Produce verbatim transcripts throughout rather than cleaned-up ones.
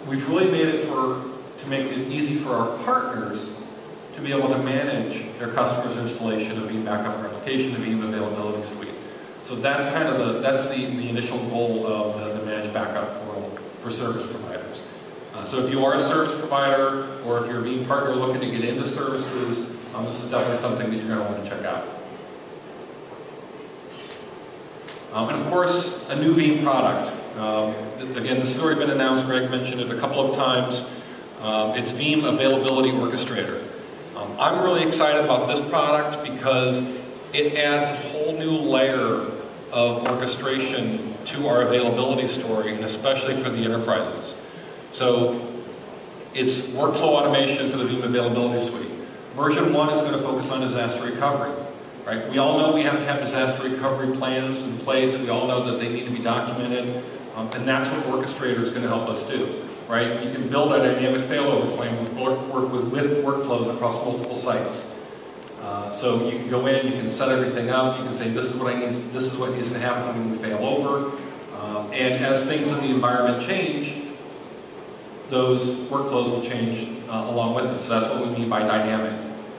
we've really made it for to make it easy for our partners to be able to manage their customers' installation of Veeam Backup and Replication, the Veeam Availability Suite. So that's kind of the that's the, the initial goal of the, the managed backup world for service providers. Uh, so if you are a service provider, or if you're a Veeam partner looking to get into services, um, this is definitely something that you're going to want to check out. Um, and of course, a new Veeam product. Um, again, this has already been announced. Greg mentioned it a couple of times. Um, it's Veeam Availability Orchestrator. Um, I'm really excited about this product because it adds a whole new layer of orchestration to our availability story, and especially for the enterprises. So it's workflow automation for the Veeam Availability Suite. Version one is going to focus on disaster recovery. Right? We all know we have to have disaster recovery plans in place. We all know that they need to be documented, um, and that's what Orchestrator is going to help us do. Right? You can build a dynamic failover plan with, work with, with workflows across multiple sites. Uh, so you can go in, you can set everything up, you can say this is what I need, this is what needs to happen when we fail over. Um, and as things in the environment change, those workflows will change uh, along with it. So that's what we mean by dynamic.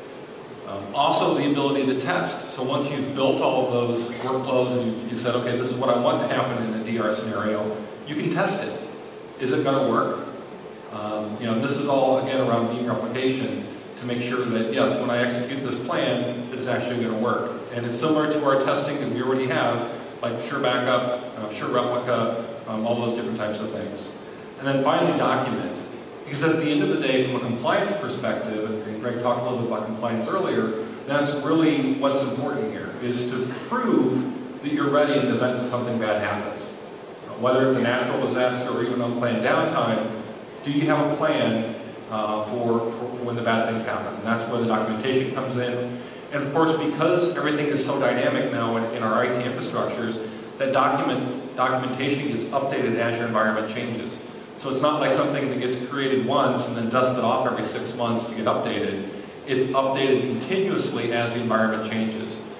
Um, also, the ability to test. So once you've built all of those workflows and you've, you've said, okay, this is what I want to happen in a D R scenario, you can test it. Is it going to work? Um, you know, this is all, again, around Veeam replication to make sure that, yes, when I execute this plan, it's actually going to work. And it's similar to our testing that we already have, like Sure Backup, uh, Sure Replica, um, all those different types of things. And then finally, document. Because at the end of the day, from a compliance perspective, and Greg talked a little bit about compliance earlier, that's really what's important here, is to prove that you're ready in the event that something bad happens. Whether it's a natural disaster or even unplanned downtime, do you have a plan uh, for, for when the bad things happen? And that's where the documentation comes in. And of course, because everything is so dynamic now in, in our I T infrastructures, that document, documentation gets updated as your environment changes. So it's not like something that gets created once and then dusted off every six months to get updated. It's updated continuously as the environment changes.